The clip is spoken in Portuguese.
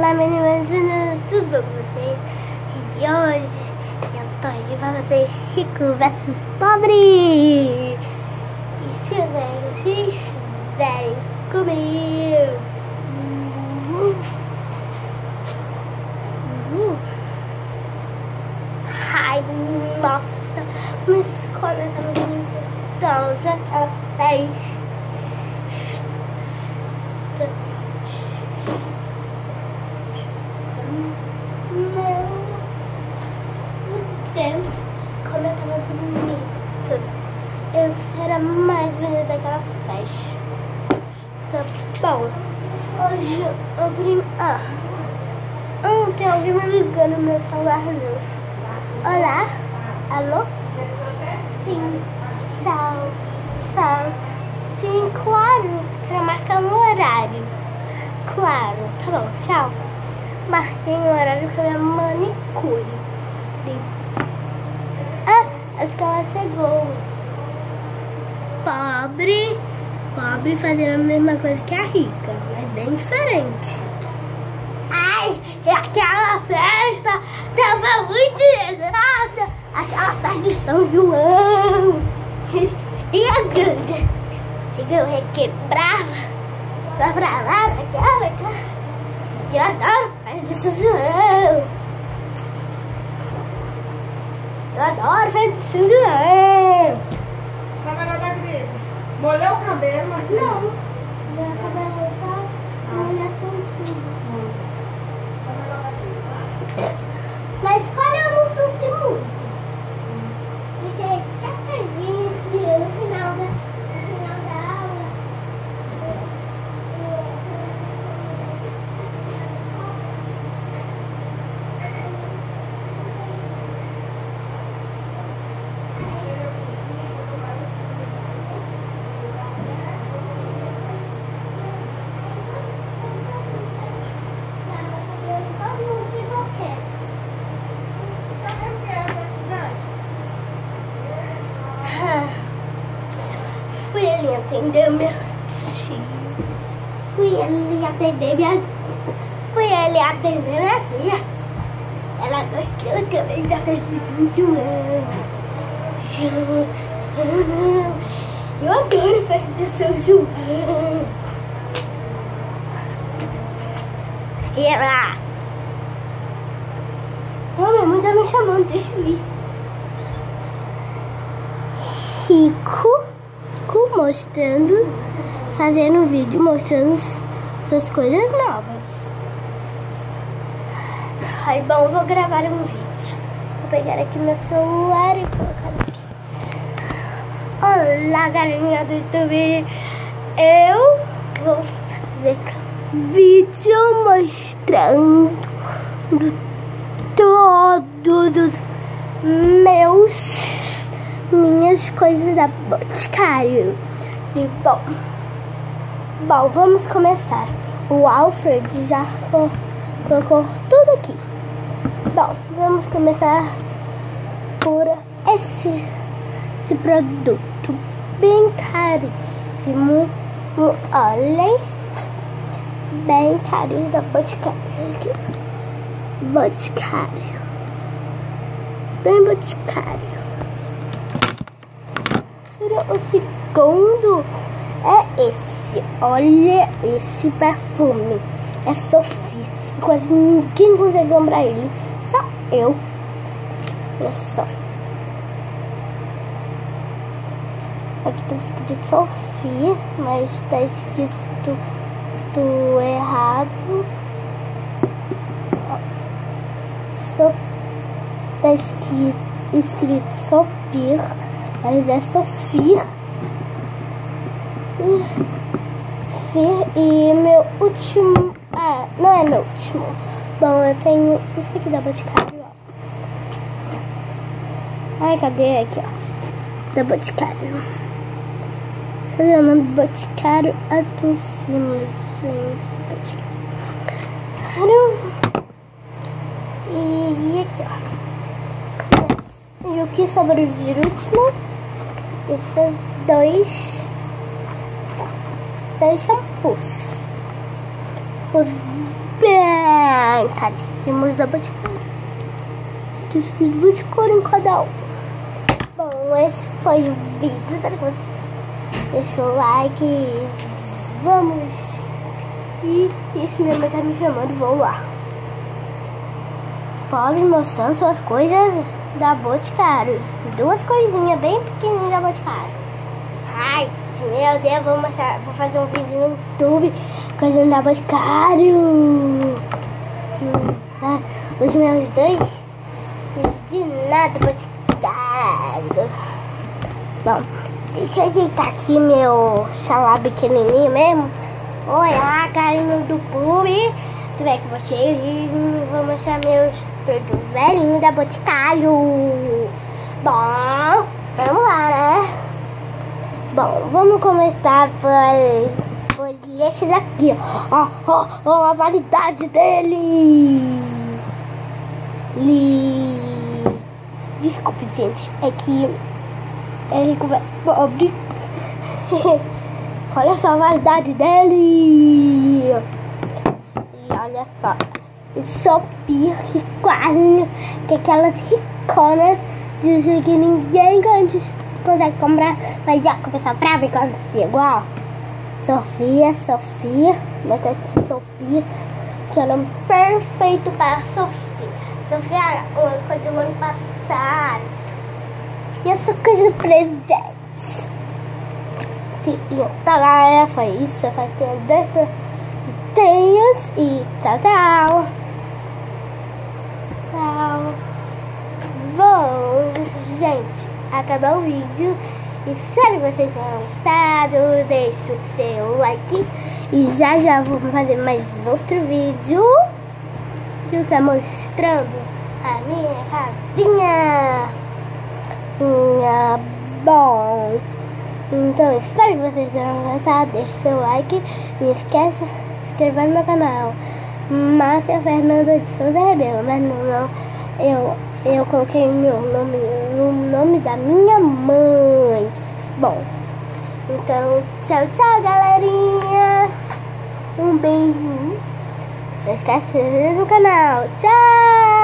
Olá meninas, tudo bem com vocês? E hoje eu tô aqui pra fazer rico versus pobre. E se vocês vêm comigo. Ai, nossa, minha escola tá muito bonita. Ela fez. Meu Deus, como eu tava bonita. Eu era mais bonita daquela festa. Tá bom. Hoje eu vim. Tem alguém me ligando no meu celular novo. Olá? Alô? Sim. Tchau. Sim, claro. Pra marcar um horário. Claro. Tá bom, tchau. Marquei um horário pra minha manicure. Acho que ela chegou. Pobre fazendo a mesma coisa que a rica, mas bem diferente. Ai, aquela festa tava muito exata. Aquela festa de São João. E a Ganda? Eu requebrava. Vai pra lá, pra cá. Eu adoro festa de São João. Eu adoro festa de São João. Câmera da gripe. Molhou o cabelo aqui? Não. Meu cabelo tá molhado. Na escola eu não torci muito. Fiquei quietadinha no final da aula. Fui ali atender minha tia. Fui ali atender minha tia. Ela gostou também da festa de São João. Eu adoro festa de São João. E ela... minha mãe tá me chamando, deixa eu ir. Rico mostrando, fazendo um vídeo mostrando suas coisas novas. Ai, bom, vou gravar um vídeo. Vou pegar aqui meu celular e colocar aqui. Olá, galerinha do YouTube. Eu vou fazer vídeo mostrando todos os minhas coisas da Boticário. E bom, vamos começar. O Alfred já colocou tudo aqui. Bom, vamos começar por esse produto bem caríssimo. Olhem, bem carinho da Boticário aqui. Boticário, bem Boticário. O segundo é esse. Olha esse perfume. É Sofia. Quase ninguém consegue comprar ele. Só eu. Olha só. Aqui tá escrito Sofia, mas tá escrito errado. Tá escrito Sopir, mas é Sofia. E meu último... não é meu último. Bom, eu tenho esse aqui da Boticário, ó. Ai, cadê? Aqui, ó. Da Boticário. Cadê o nome do Boticário? Aqui em cima, gente. Boticário. E aqui, ó. E o que sobrou de último? Esses dois shampoos. Os caríssimos da Boticário. Desses 24 em cada um. Bom, esse foi o vídeo. Espero que vocês deixem o like. Vamos. E esse minha mãe tá me chamando, vou lá. Pobre mostrando suas coisas da Boticário. 2 coisinhas bem pequenininhas da Boticário. Ai, meu Deus, vou fazer um vídeo no YouTube coisando da Boticário. Os meus 2 de nada Boticário. Bom, deixa eu ajeitar aqui meu xalá pequenininho mesmo. Olha, carinho do pub. Tudo bem com vocês? E vou mostrar meus produtos velhinhos da Boticário. Bom, vamos lá, né? Bom, vamos começar por esse daqui, ó, a validade dele. Desculpe, gente, é que ele conversa pobre. Olha só a validade dele. E olha só, Shopee riquinho, que aquelas riconas dizem que ninguém antes consegue comprar, mas já começou pra ver quando é igual. Sofia, mas tá escrito Sofia, que é o nome perfeito para Sofia. Sofia, uma coisa do ano passado. E essa coisa do presente. Então, galera, foi isso. Eu só tenho 2 produtinhos e tchau, tchau. Tchau. Bom, gente, acabou o vídeo. Espero que vocês tenham gostado. Deixe o seu like. E já vou fazer mais outro vídeo. Eu estou mostrando a minha casinha. Bom, então espero que vocês tenham gostado. Deixe o seu like. Não esqueça de se inscrever no meu canal. Márcia Fernanda de Souza Rebelo. Mas não, eu coloquei meu nome no nome da minha mãe. Bom, então tchau, galerinha. Um beijinho. Não esquece de se inscrever no canal. Tchau.